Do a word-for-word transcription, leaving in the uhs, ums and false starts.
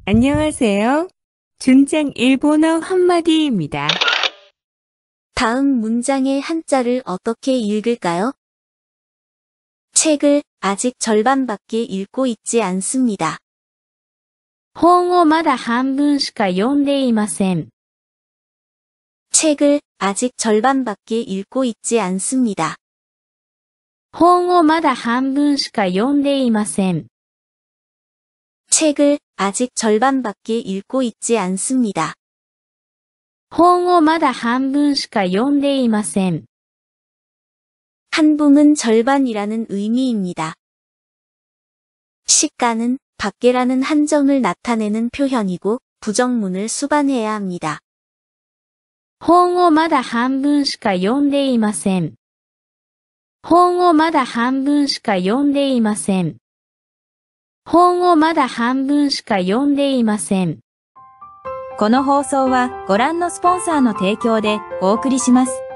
안녕하세요. 준장 일본어 한마디입니다. 다음 문장의 한자를 어떻게 읽을까요? 책을 아직 절반밖에 읽고 있지 않습니다. 本をまだ半分しか読んでいません。 책을 아직 절반밖에 읽고 있지 않습니다. 本をまだ半分しか読んでいません。 책을 아직 절반밖에 읽고 있지 않습니다. 本をまだ半分しか読んでいません。 한붕은 절반이라는 의미입니다. 시가는 밖에라는 한정을 나타내는 표현이고 부정문을 수반해야 합니다. 本をまだ半分しか読んでいません。本をまだ半分しか読んでいません。本をまだ半分しか読んでいません。 この放送はご覧のスポンサーの提供でお送りします。